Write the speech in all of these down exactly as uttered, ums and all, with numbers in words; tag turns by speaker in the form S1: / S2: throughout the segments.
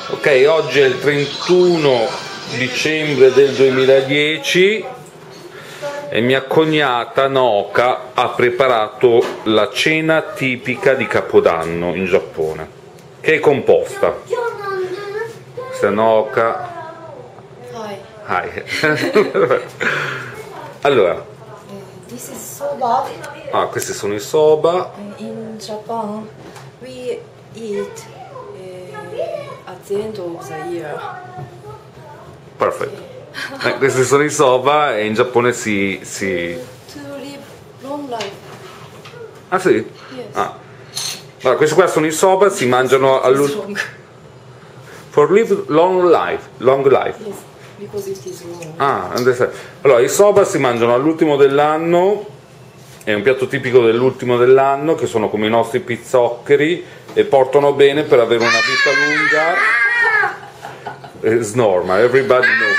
S1: Ok, oggi è il trentuno dicembre del duemiladieci e mia cognata Noka ha preparato la cena tipica di Capodanno in Giappone, che è composta. Questa Noka. Hi. Allora.
S2: This is soba.
S1: Ah, questi sono i soba.
S2: In Japan we eat at the end of the year.
S1: Perfetto. Eh, questi sono i soba e in Giappone si, si...
S2: To live long life.
S1: Ah sì?
S2: Yes.
S1: Ah. Allora, questi qua sono i soba, si mangiano all'ultimo... For live long life. Long life.
S2: Yes, because it is long.
S1: Ah, understand. Allora, i soba si mangiano all'ultimo dell'anno, è un piatto tipico dell'ultimo dell'anno, che sono come i nostri pizzoccheri e portano bene per avere una vita lunga. It's normal, everybody knows.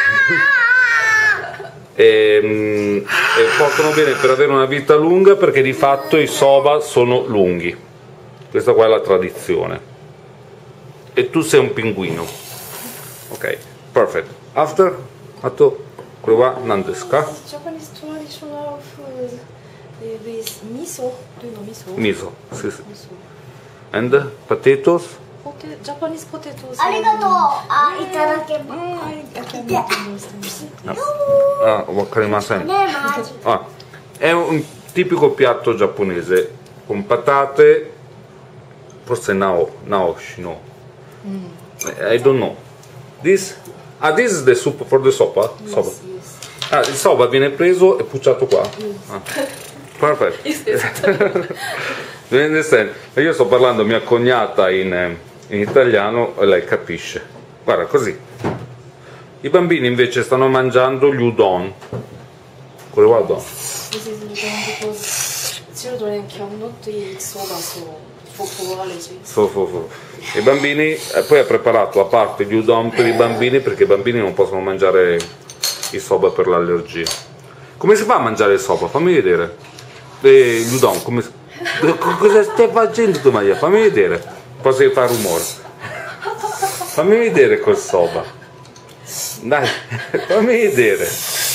S1: e, e portano bene per avere una vita lunga perché di fatto i soba sono lunghi. Questa qua è la tradizione. E tu sei un pinguino. Ok, perfect. After? Ato, quello qua, nan desu ka?
S2: Japanese traditional food with miso. Do you know miso?
S1: Miso, sì, sì.
S2: Miso.
S1: And potatoes?
S2: Pote Japanese potatoes.
S3: Arigato. Ah, itadakimasu.
S2: Mm, I, I can understand.
S1: Ah, wakarimasen. Ah, è un tipico piatto giapponese con patate, forse nao, naoshi, no.
S2: Mm.
S1: I don't know. This? Ah, this is the soup for the soba?
S2: Yes,
S1: Soba.
S2: yes.
S1: Ah, il soba viene preso e pucciato qua. Ah. Perfetto. You understand? Io sto parlando a mia cognata in, in italiano e lei capisce. Guarda, così. I bambini invece stanno mangiando gli udon. Quello qua udon.
S2: This is udon because children cannot eat soba, so for, for allergy.
S1: Fu, fu, fu. I bambini, eh, poi ha preparato a parte gli udon per i bambini perché i bambini non possono mangiare i soba per l'allergia. Come si fa a mangiare il soba? Fammi vedere. E gli udon, come si... Cosa stai facendo tu, Maria? Fammi vedere. Posso fare rumore? Fammi vedere col soba. Dai, fammi vedere.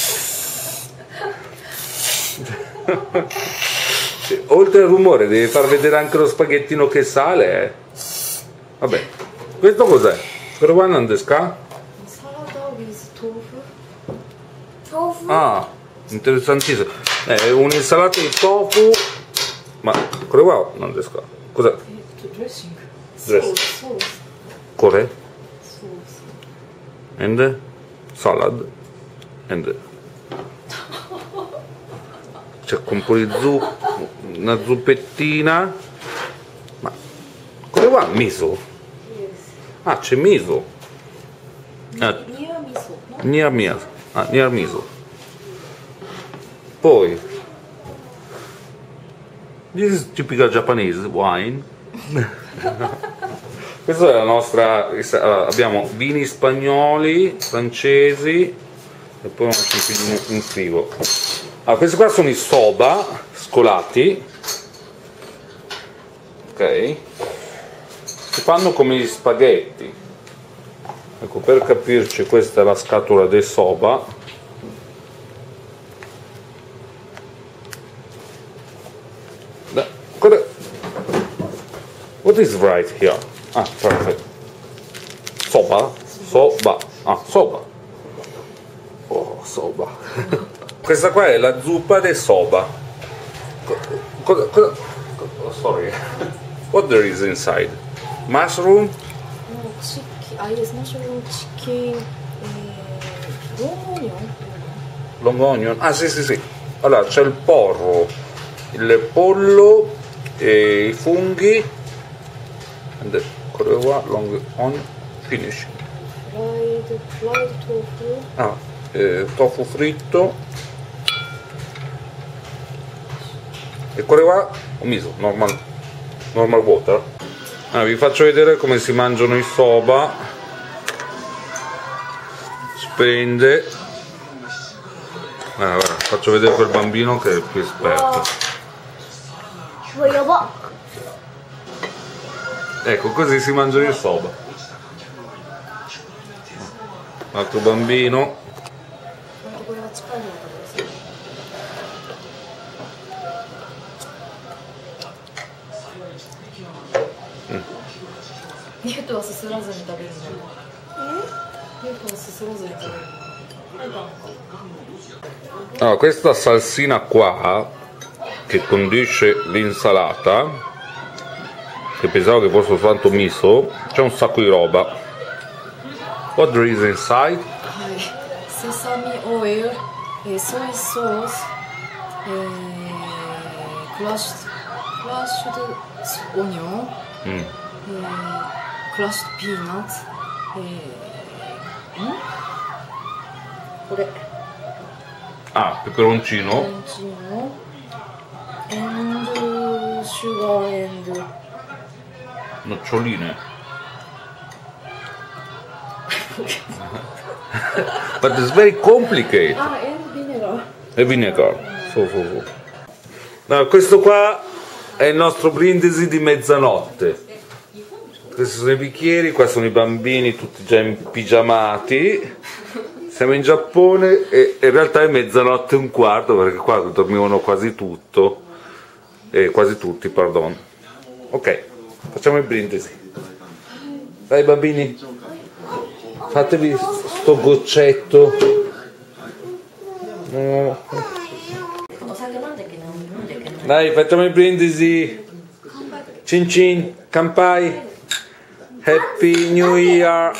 S1: Oltre al rumore devi far vedere anche lo spaghettino che sale, eh. Vabbè, questo cos'è? Quello qua non desca?
S2: Salad with tofu.
S3: Tofu.
S1: Ah, interessantissimo. È un'insalata di tofu, ma quello qua non desca. Cos'è?
S2: Dressing.
S1: Dressing.
S2: Sauce. Sauce.
S1: Cos'è?
S2: Sauce.
S1: And salad. And c'è un po' di zuppa, una zuppettina. Ma quello qua miso?
S2: Yes.
S1: Ah, c'è miso. Ah,
S2: Near miso, no?
S1: near miso. Ah, near miso. Poi this is typical Japanese wine. Questa è la nostra. Allora, abbiamo vini spagnoli, francesi e poi un cimpino in frigo. Allora, questi qua sono i soba scolati, ok? Si fanno come gli spaghetti. Ecco, per capirci, questa è la scatola dei soba. What is right here? Ah, perfect. Soba? Soba. Ah, soba. Oh, soba. Questa qua è la zuppa del soba. Cosa, cosa, oh, sorry. What there is inside? Mushroom?
S2: No, chicken. Ah, yes, mushroom, chicken, eh, long onion.
S1: Long onion? Ah, sì, sì, sì. Allora, c'è il porro, il pollo, e i funghi. And the, qua, long onion. Finish.
S2: Fried, fried tofu.
S1: Ah, eh, tofu fritto. E quello qua, un miso, normal, normal water. Ah, vi faccio vedere come si mangiano i soba. Spende. Ah, guarda, faccio vedere quel bambino che è più esperto. Ecco, così si mangiano il soba. Un altro bambino.
S2: Yutoはすすらずに食べるの。Yutoはすすらずに食べるの。
S1: Allora, questa salsina qua che condisce l'insalata, che pensavo che fosse soltanto miso, c'è un sacco di roba. What there is inside?
S2: はい。セサミオイル、えー、ソイソース、えー、クラッシュクラッシュドオニオン、
S1: Mm.
S2: えー、クラッシュドピーナッツ、えー、ん？これ。
S1: Ah, peperoncino.
S2: peperoncino and sugar and
S1: Noccioline. But it's very complicated.
S2: ah and vinegar.
S1: E vinegar. Su, su, su. No, questo qua è il nostro brindisi di mezzanotte. Questi sono i bicchieri, qua sono i bambini tutti già impigiamati. Siamo in Giappone e in realtà è mezzanotte e un quarto perché qua dormivano quasi tutto. Eh, quasi tutti, pardon. Ok, facciamo il brindisi. Dai bambini, fatevi sto goccetto. No. Dai, facciamo il brindisi. Cin cin, kanpai. Happy New Year.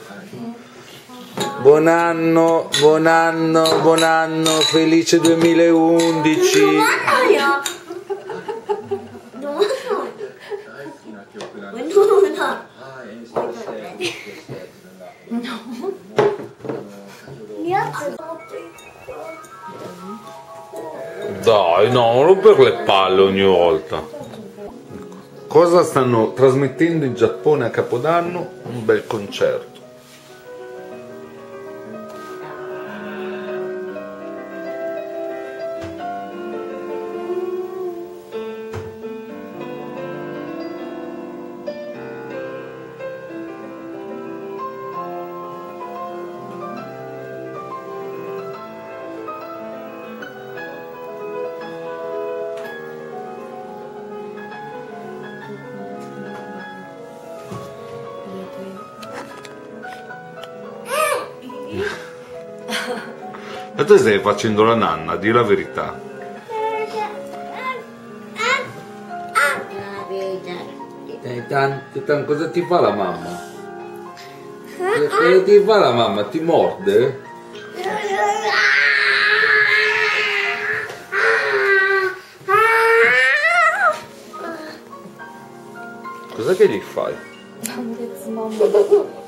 S1: Buon anno, buon anno, buon anno, felice duemilaundici. Dai, no, non rompere le palle ogni volta. Cosa stanno trasmettendo in Giappone a Capodanno? Un bel concerto. Ma tu stai facendo la nanna, di la verità. Eh, tanto, tanto, cosa ti fa la mamma? Cosa ti fa la mamma? Ti morde? Cosa che gli fai?
S2: なんでつまむの